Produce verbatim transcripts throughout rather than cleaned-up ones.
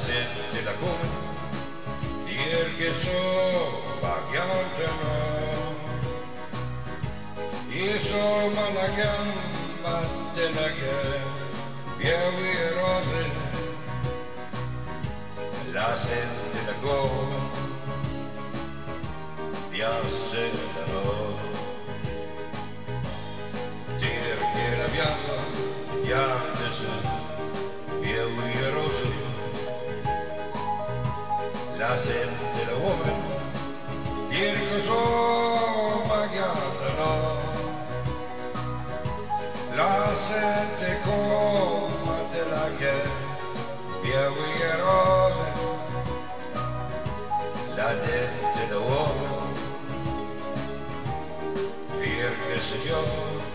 sente la come dir che so vagliantano io sono la gamba della che piove e rose la sente la come piacerano dir che la bianca piante piove e rose la sente la uomo dir che so vagliantano la sente come della che piove e rose la dente da uomo perché se io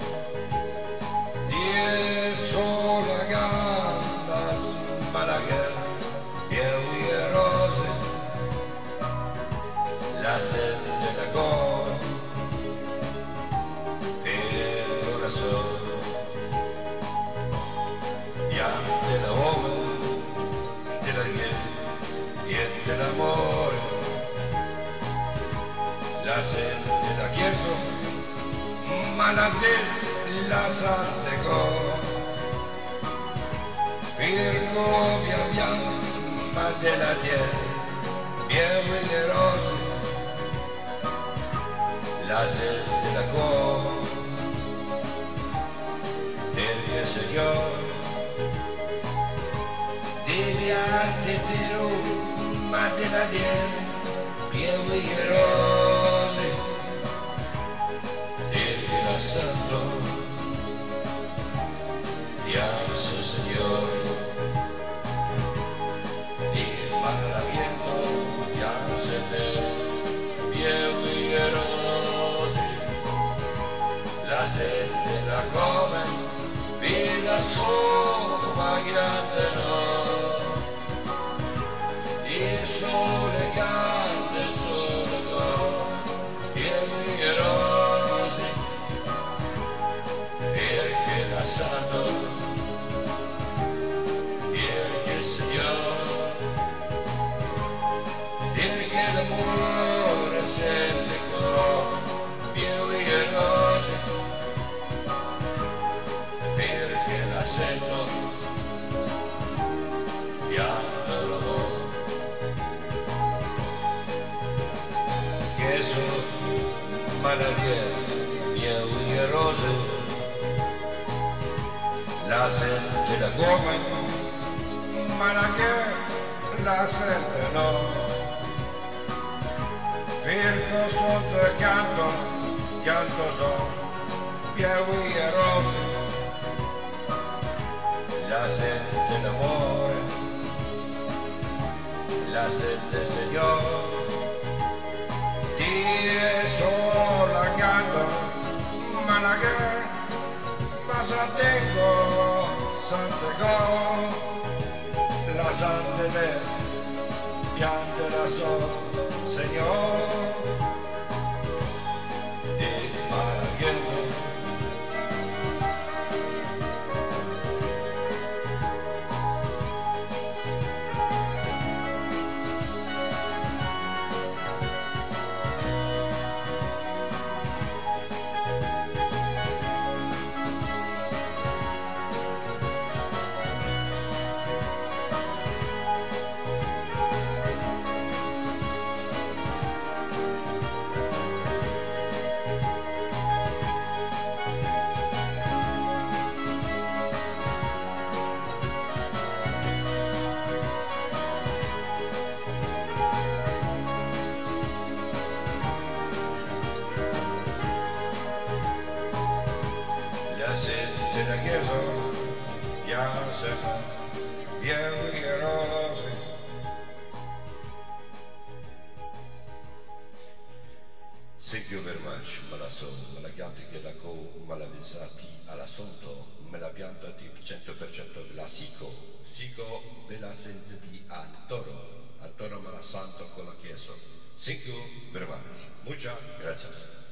die sola gamba ma la che piove e rose la sente da come per ora so della uomo, della niente, niente l'amore, la sente la chiesa, ma la te la sante co, per copia bianca della terra, pieve e rose, la sente la co, del Signore. Devi arte di Roma della terra, pieve e rose, perché la santo, pianse Signore, il malaviento, pianse te, pieve e rose, la sette la come, villa sopra grande no. Il sole cade sole go, pieve e rose, perché la santo, perché Signore, perché l'amore se le go, pieve e rose, perché la sento, pianto l'amore. Maladie, pieve e rose, la sente la come, ma la che la sente no, perché sotto canto, canto so, pieve e rose, la sente l'amore, la sente Signore. Sola canto, ma la che, ma santengo, santego, la sante me, piante la so, Signore, e malaviento. La chiesa pianse, pieve e rose. Thank you very much, me la so, me la chiamati che la co, me la visati alla sonto, me la pianta di cento per cento la sico, sico me la sente di attoro, attoro me la santo con la chiesa. Thank you very much, muchas gracias.